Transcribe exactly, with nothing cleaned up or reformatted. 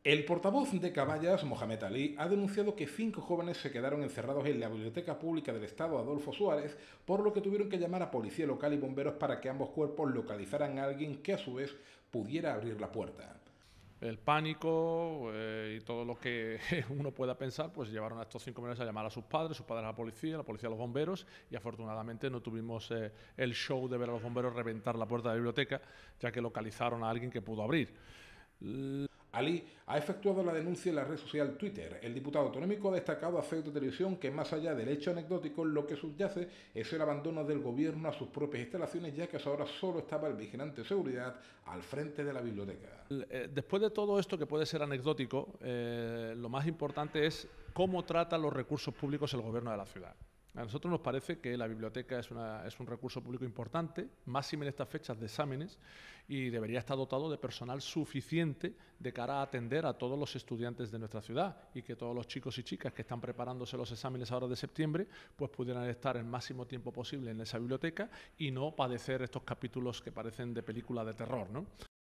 El portavoz de Caballas, Mohamed Ali, ha denunciado que cinco jóvenes se quedaron encerrados en la Biblioteca Pública del Estado Adolfo Suárez, por lo que tuvieron que llamar a policía local y bomberos para que ambos cuerpos localizaran a alguien que a su vez pudiera abrir la puerta. El pánico eh, y todo lo que uno pueda pensar, pues llevaron a estos cinco menores a llamar a sus padres, sus padres a la policía, la policía a los bomberos, y afortunadamente no tuvimos eh, el show de ver a los bomberos reventar la puerta de la biblioteca, ya que localizaron a alguien que pudo abrir. Ali ha efectuado la denuncia en la red social Twitter. El diputado autonómico ha destacado a Ceuta Televisión que más allá del hecho anecdótico, lo que subyace es el abandono del gobierno a sus propias instalaciones, ya que hasta ahora solo estaba el vigilante de seguridad al frente de la biblioteca. Después de todo esto, que puede ser anecdótico, eh, lo más importante es cómo trata los recursos públicos el gobierno de la ciudad. A nosotros nos parece que la biblioteca es, una, es un recurso público importante, máxime en estas fechas de exámenes, y debería estar dotado de personal suficiente de cara a atender a todos los estudiantes de nuestra ciudad, y que todos los chicos y chicas que están preparándose los exámenes ahora de septiembre pues pudieran estar el máximo tiempo posible en esa biblioteca y no padecer estos capítulos que parecen de película de terror, ¿no?